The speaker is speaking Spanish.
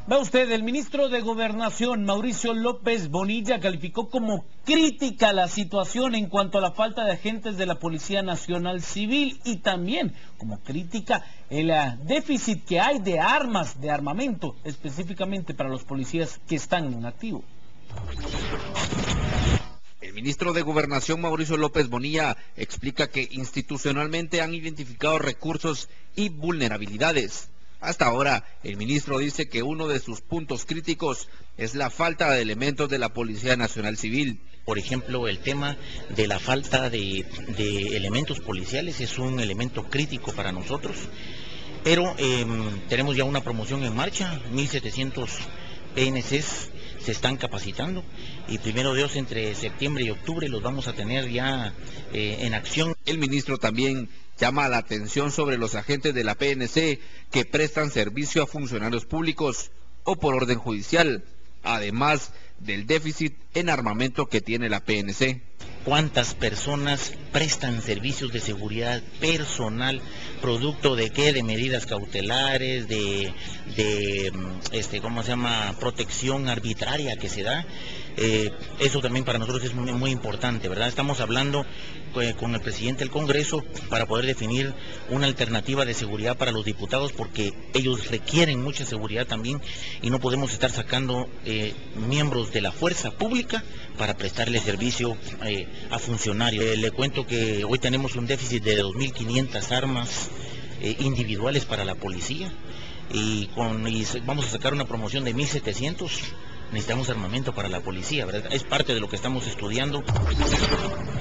Va usted, el ministro de Gobernación, Mauricio López Bonilla, calificó como crítica la situación en cuanto a la falta de agentes de la Policía Nacional Civil y también como crítica el déficit que hay de armas, de armamento, específicamente para los policías que están en activo. El ministro de Gobernación, Mauricio López Bonilla, explica que institucionalmente han identificado recursos y vulnerabilidades. Hasta ahora, el ministro dice que uno de sus puntos críticos es la falta de elementos de la Policía Nacional Civil. Por ejemplo, el tema de la falta de elementos policiales es un elemento crítico para nosotros, pero tenemos ya una promoción en marcha, 1.700 PNCs se están capacitando y primero Dios entre septiembre y octubre los vamos a tener ya en acción. El ministro también llama la atención sobre los agentes de la PNC que prestan servicio a funcionarios públicos o por orden judicial, además del déficit en armamento que tiene la PNC. ¿Cuántas personas prestan servicios de seguridad personal, producto de qué? De medidas cautelares, protección arbitraria que se da. Eso también para nosotros es muy importante, ¿verdad? Estamos hablando con el presidente del Congreso para poder definir una alternativa de seguridad para los diputados, porque ellos requieren mucha seguridad también y no podemos estar sacando miembros de la fuerza pública para prestarle servicio a funcionarios. Le cuento que hoy tenemos un déficit de 2.500 armas individuales para la policía y vamos a sacar una promoción de 1.700. Necesitamos armamento para la policía, ¿verdad? Es parte de lo que estamos estudiando.